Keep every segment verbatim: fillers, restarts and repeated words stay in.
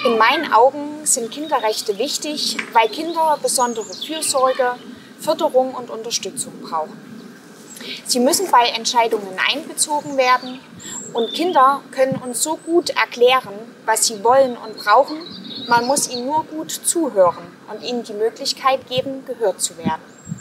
In meinen Augen sind Kinderrechte wichtig, weil Kinder besondere Fürsorge, Förderung und Unterstützung brauchen. Sie müssen bei Entscheidungen einbezogen werden und Kinder können uns so gut erklären, was sie wollen und brauchen. Man muss ihnen nur gut zuhören und ihnen die Möglichkeit geben, gehört zu werden.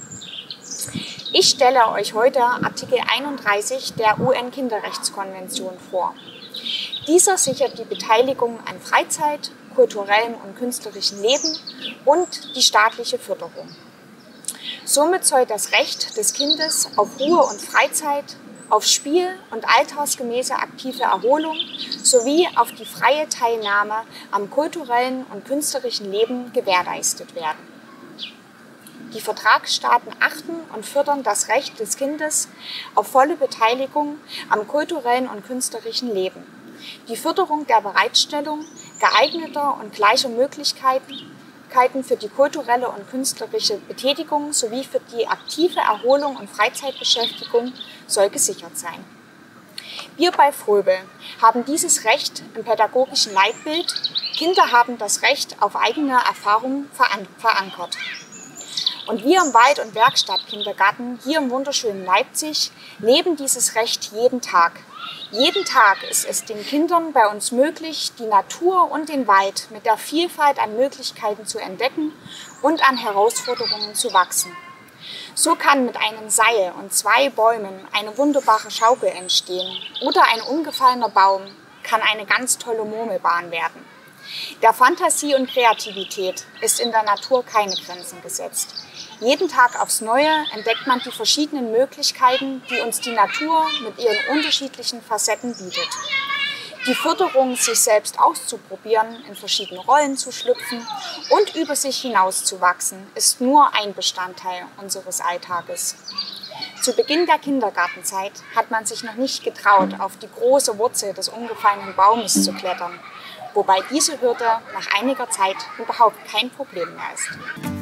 Ich stelle euch heute Artikel einunddreißig der U N-Kinderrechtskonvention vor. Dieser sichert die Beteiligung an Freizeit, kulturellem und künstlerischem Leben und die staatliche Förderung. Somit soll das Recht des Kindes auf Ruhe und Freizeit, auf Spiel und altersgemäße aktive Erholung sowie auf die freie Teilnahme am kulturellen und künstlerischen Leben gewährleistet werden. Die Vertragsstaaten achten und fördern das Recht des Kindes auf volle Beteiligung am kulturellen und künstlerischen Leben, die Förderung der Bereitstellung geeigneter und gleicher Möglichkeiten für die kulturelle und künstlerische Betätigung sowie für die aktive Erholung und Freizeitbeschäftigung soll gesichert sein. Wir bei Fröbel haben dieses Recht im pädagogischen Leitbild Kinder haben das Recht auf eigene Erfahrung verankert. Und wir im Wald- und Werkstattkindergarten hier im wunderschönen Leipzig leben dieses Recht jeden Tag. Jeden Tag ist es den Kindern bei uns möglich, die Natur und den Wald mit der Vielfalt an Möglichkeiten zu entdecken und an Herausforderungen zu wachsen. So kann mit einem Seil und zwei Bäumen eine wunderbare Schaukel entstehen oder ein umgefallener Baum kann eine ganz tolle Murmelbahn werden. Der Fantasie und Kreativität ist in der Natur keine Grenzen gesetzt. Jeden Tag aufs Neue entdeckt man die verschiedenen Möglichkeiten, die uns die Natur mit ihren unterschiedlichen Facetten bietet. Die Förderung, sich selbst auszuprobieren, in verschiedene Rollen zu schlüpfen und über sich hinauszuwachsen, ist nur ein Bestandteil unseres Alltages. Zu Beginn der Kindergartenzeit hat man sich noch nicht getraut, auf die große Wurzel des umgefallenen Baumes zu klettern, wobei diese Hürde nach einiger Zeit überhaupt kein Problem mehr ist.